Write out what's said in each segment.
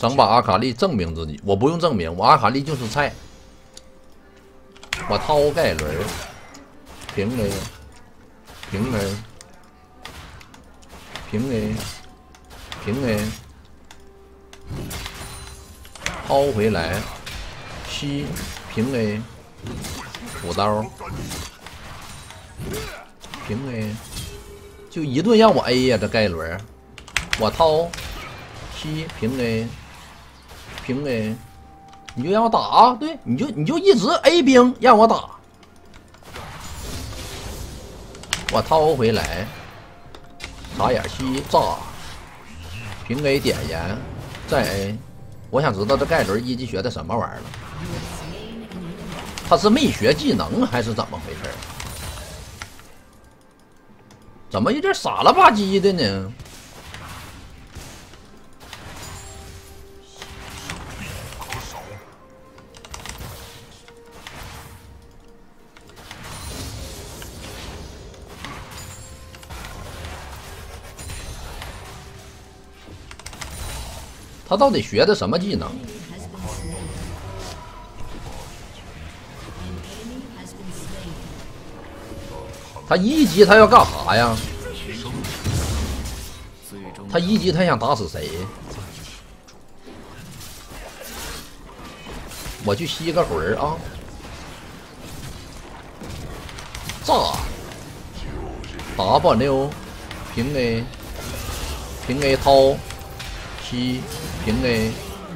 整把阿卡丽证明自己，我不用证明，我阿卡丽就是菜。我掏盖伦，平 A， 平 A， 平 A， 平 A， 掏回来，吸平 A， 补刀，平 A， 就一顿让我 A 呀，这盖伦，我掏吸平 A， 平 A。 你就让我打啊！对，你就一直 A 兵让我打，我掏回来，眨眼吸炸，平 A 点燃，再 A。我想知道这盖伦一级学的什么玩意儿了？他是没学技能还是怎么回事？怎么有点傻了吧唧的呢？ 他到底学的什么技能？他一级他要干啥呀？他一级他想打死谁？我去吸个魂儿啊！炸 ！W 平 A， 平 A 掏。 7平 A，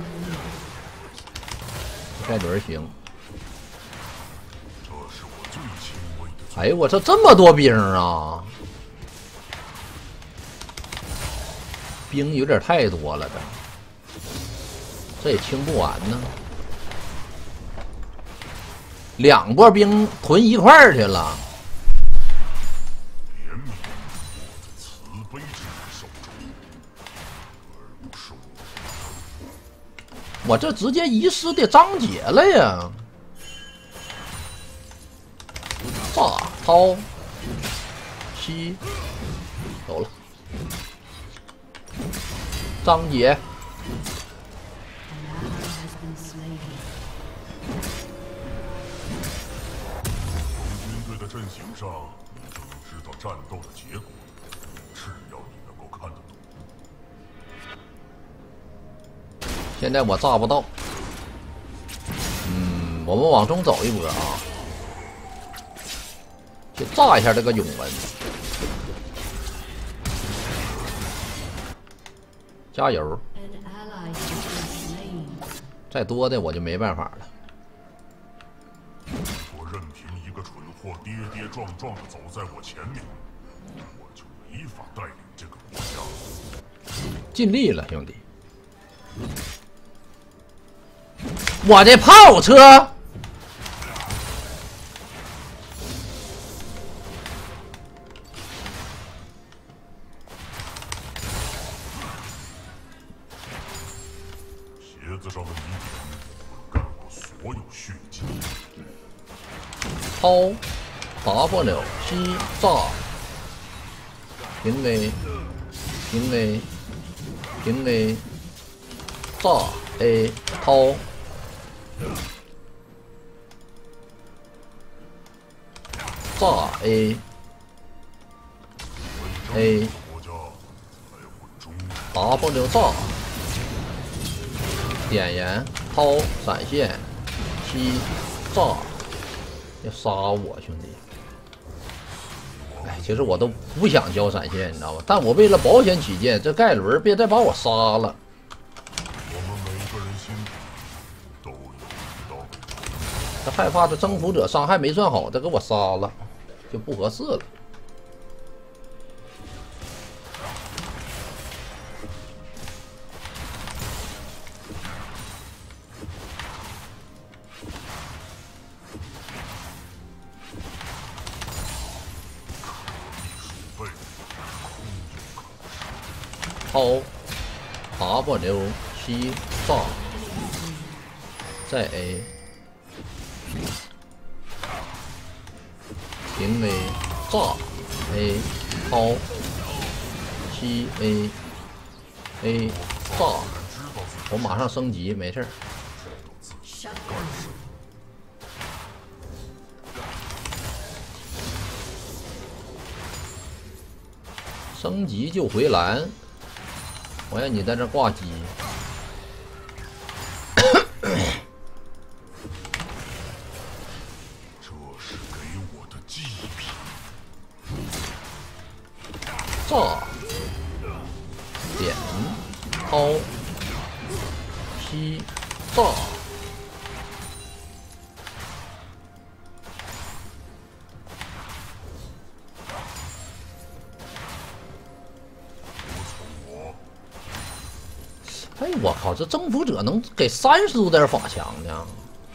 盖伦行。哎呦我操，这么多兵啊！兵有点太多了，这也清不完呢。2波兵囤一块儿去了。 我这直接遗失的章节了呀！炸掏吸走了，章节。 军队的阵型上，你就能知道战斗的结果。只要你能够看得懂。 现在我炸不到，我们往中走一波啊，去炸一下这个永文，加油！再多的我就没办法了。 我任凭一个蠢货跌跌撞撞的走在我前面，我就没法带领这个国家。 尽力了，兄弟。 我的炮车， 鞋子上的泥点干我所有血迹。 掏 W 吸炸，平 A， 平 A， 平 A， 炸 A 掏。 炸 A W 炸，点燃掏闪现7炸，要杀我兄弟！哎，其实我都不想交闪现，你知道吧？但我为了保险起见，这盖伦别再把我杀了。 我们每个人心里都有一刀。 他害怕这征服者伤害没算好，他给我杀了，就不合适了。抛 W 7炸，再 A 平 A 炸 A 抛7 A 炸我马上升级，没事儿。升级就回蓝，我让你在这挂机。 这是给我的祭品。 炸，点，抛，劈，炸。哎，我靠！这征服者能给30度点法强呢？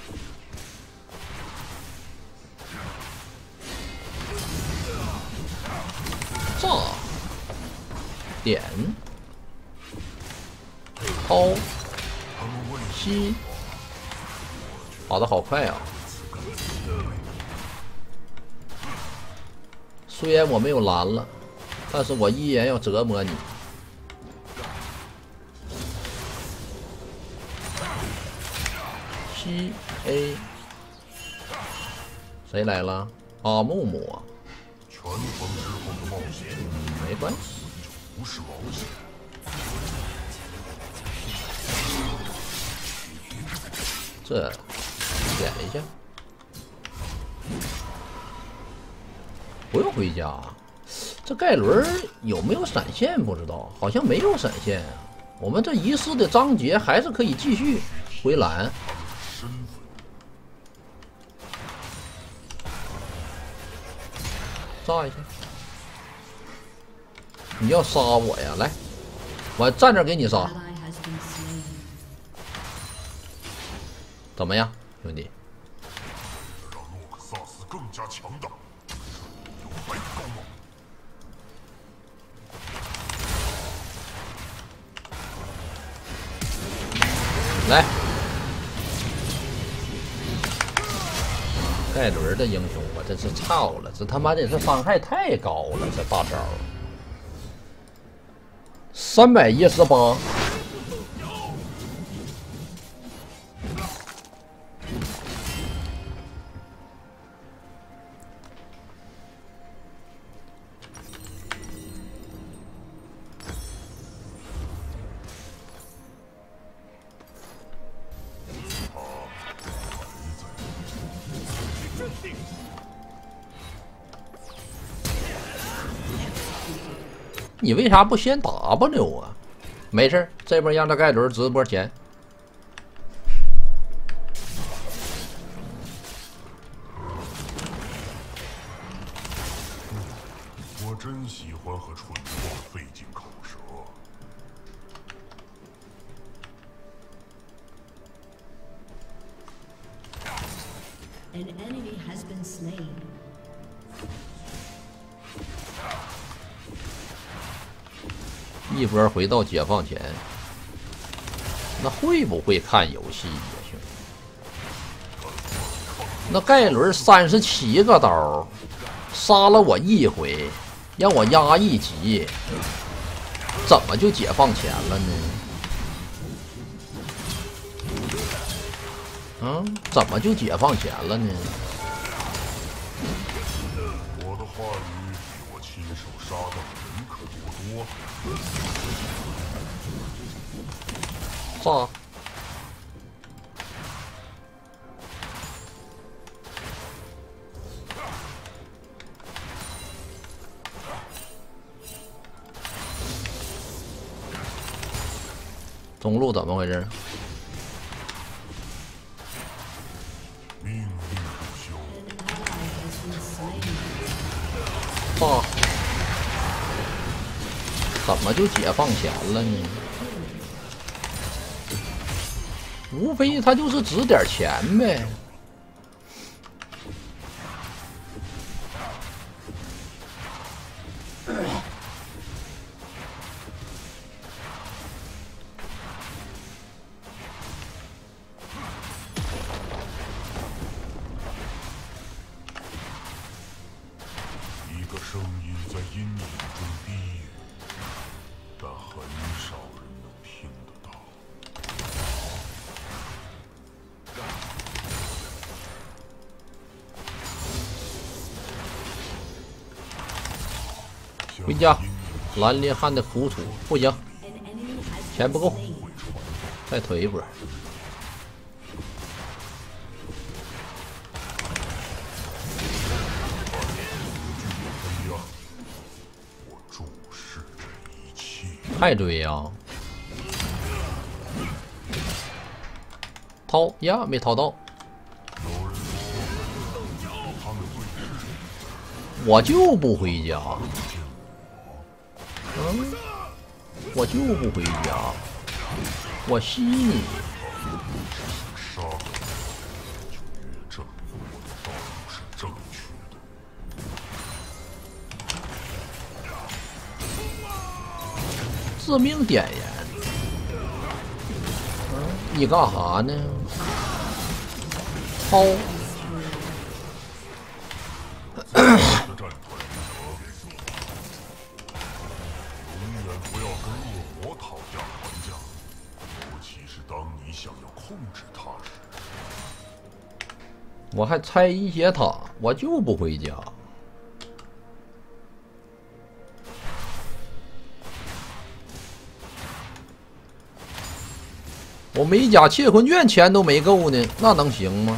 炸，点，抛，劈，跑得好快啊！虽然我没有蓝了，但是我依然要折磨你。P.A. 谁来了？阿木木啊！ 拳皇之后的冒险， 没关系， 不是冒险。 这点一下，不用回家。这盖伦有没有闪现不知道，好像没有闪现啊。我们这仪式的章节还是可以继续回蓝。炸一下！你要杀我呀？来，我站这给你杀。怎么样，兄弟？ 让诺克萨斯更加强大，有害高吗？ 来，盖伦的英雄，我真是操了！这他妈的，这伤害太高了，这大招318。你为啥不先 W 啊？没事，这波让这盖伦直播前。 我真喜欢和蠢货费尽口舌。 An enemy has been slain. 一波回到解放前，那会不会看游戏呀，兄弟？那盖伦37个刀，杀了我一回，让我压一级，怎么就解放前了呢？怎么就解放前了呢？ 我的话语比我亲手杀到的人可多多。 炸！中路怎么回事？ 命运不休。 炸！怎么就解放前了呢？无非他就是值点钱呗。 一个声音在阴影中低语，但很少人能听得到。 回家。蓝莲汉的苦楚不行，钱不够，再推一波。还追呀？掏呀，没掏到。我就不回家。我就不回家。我吸你。致命点烟。你干啥呢？抛。我还拆一血塔，我就不回家。我美甲窃魂卷钱都没够呢，那能行吗？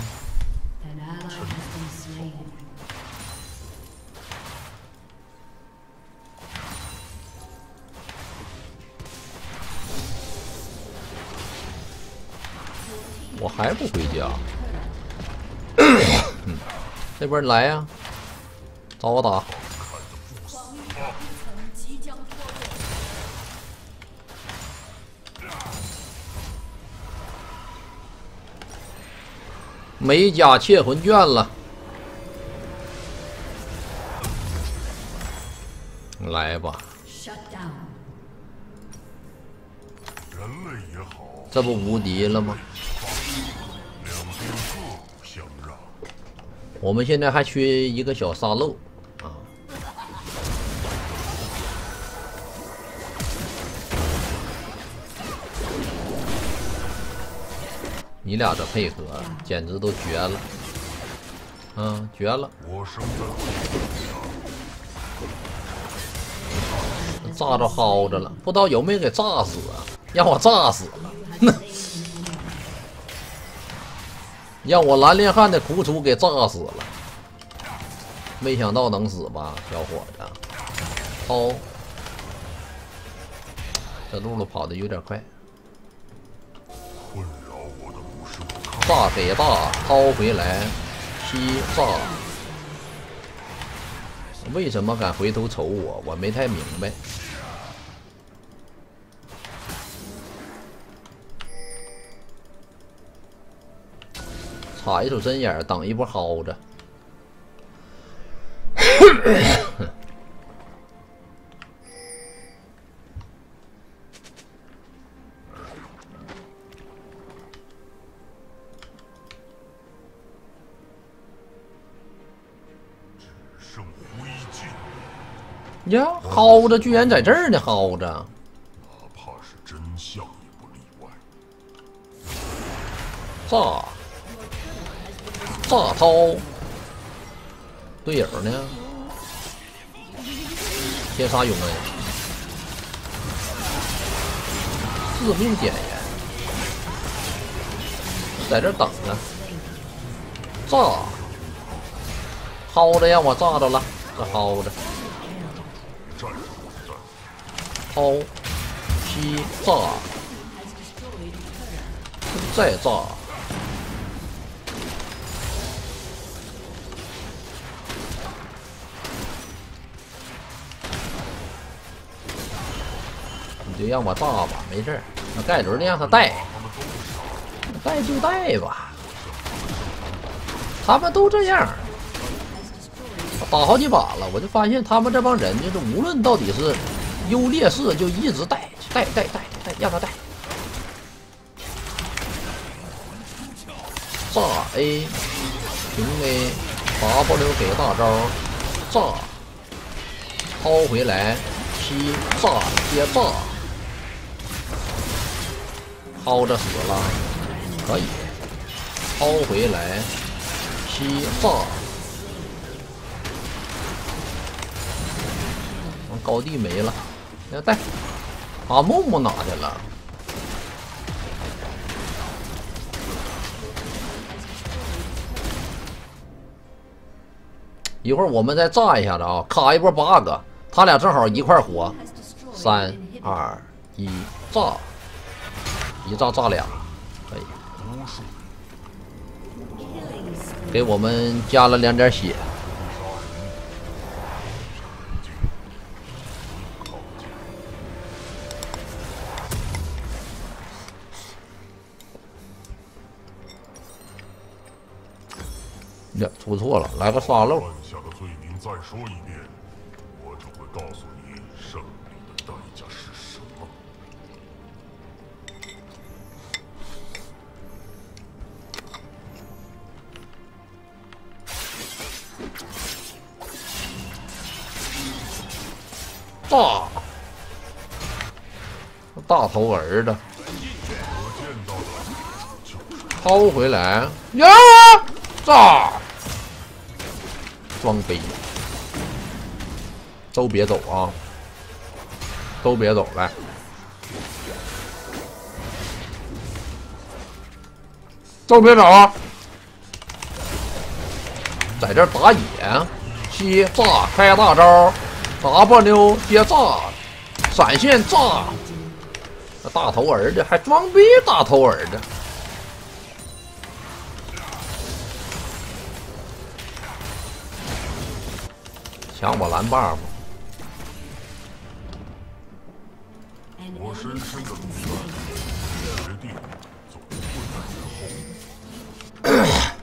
我还不回家。这边来呀，找我打。美甲窃魂卷了，来吧。这不无敌了吗？我们现在还缺一个小沙漏啊！你俩这配合简直都绝了，绝了！炸着薅着了，不知道有没有给炸死啊？让我炸死了！让我蓝莲汉的苦楚给炸死了，没想到能死吧，小伙子！抛，这露露跑的有点快。炸给大，抛回来，吸炸。为什么敢回头瞅我？我没太明白。插一手针眼，挡一波薅着。呀，薅着居然在这儿呢，薅着。 哪怕是真相也不例外。 炸。炸掏，队友呢？天杀永恩，致命点烟，在这等着，炸，薅着让我炸着了，这薅着，薅，吸炸，再炸。你就让我炸吧，没事儿。那盖伦让他带，带就带吧。他们都这样，打好几把了，我就发现他们这帮人就是无论到底是优劣势，就一直带，让他带。炸 A， 平 A， W 给大招，炸，抛回来，吸炸接炸。薅着死了，可以薅回来，吸炸， 高地没了，要带把木木拿去了。一会儿我们再炸一下子啊，卡一波8个，他俩正好一块活。3、2、1，炸！一炸炸俩，可以。给我们加了2点血。呀，出错了，来个沙漏。 犯下的罪名再说一遍，我就会告诉你胜利的代价是什么。 炸！大头儿子，掏回来呀！炸！装逼！都别走啊！都别走，来！都别走啊！在这打野，7炸开大招 ，W 接炸，闪现炸！那大头儿子还装逼，大头儿子！抢我蓝 buff！ 我深深的赌决，决定走混战之后。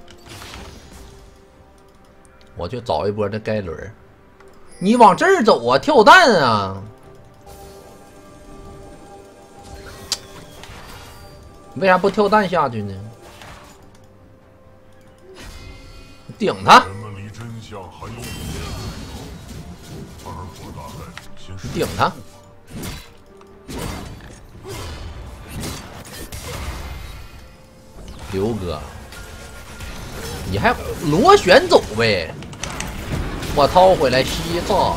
我去找一波这盖伦。你往这儿走啊，跳弹啊！为啥不跳弹下去呢？顶他！ 人们离真相还有5年而我大概先是顶他！刘哥，你还螺旋走呗？我掏回来吸炸，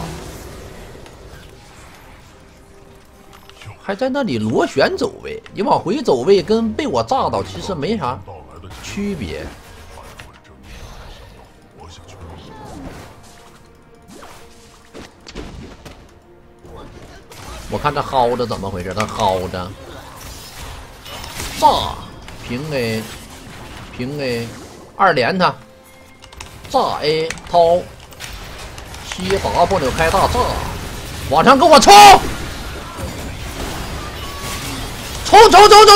还在那里螺旋走位。你往回走位跟被我炸到其实没啥区别。我看这薅着怎么回事？他薅着炸平 A 平 A 2连他炸 A 掏7 W 开大炸，往上给我冲！冲！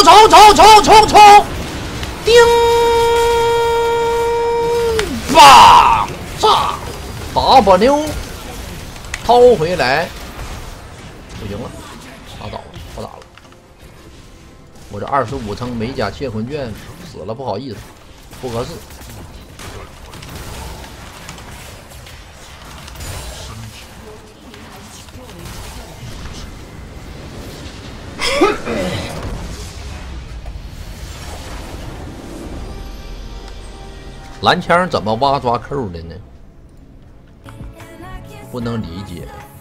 叮！吧！炸 W 掏回来。不行了，拉倒了，不打了。我这25层美甲窃魂卷死了，不好意思，不合适。蓝枪怎么挖抓扣的呢？不能理解。